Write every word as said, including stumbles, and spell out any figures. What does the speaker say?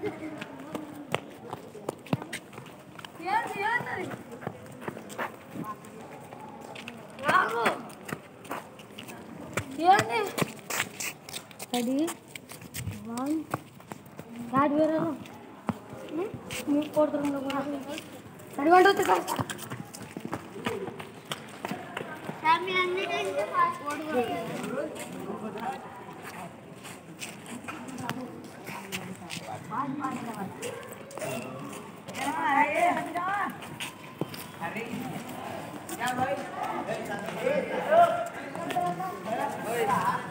Ready? One. Start where are you? You put them the water. Ready? One, two, three, go. Sammy, I'm not going to fast forward. Hurry.